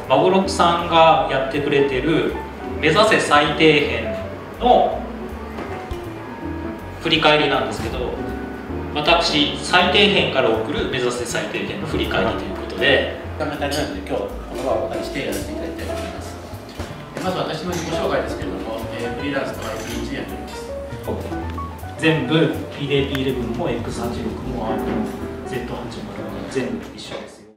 マゴロクさんがやってくれてる目指せ最底辺の振り返りなんですけど、私最底辺から送る目指せ最底辺の振り返りということで、 時間が足りないので今日この場をお借りしてやらせていただきたいと思います。まず私の自己紹介ですけれども、フリーランスの IT エンジニアになります。 全部 PDP11 も X86 も Z80 も全部一緒です。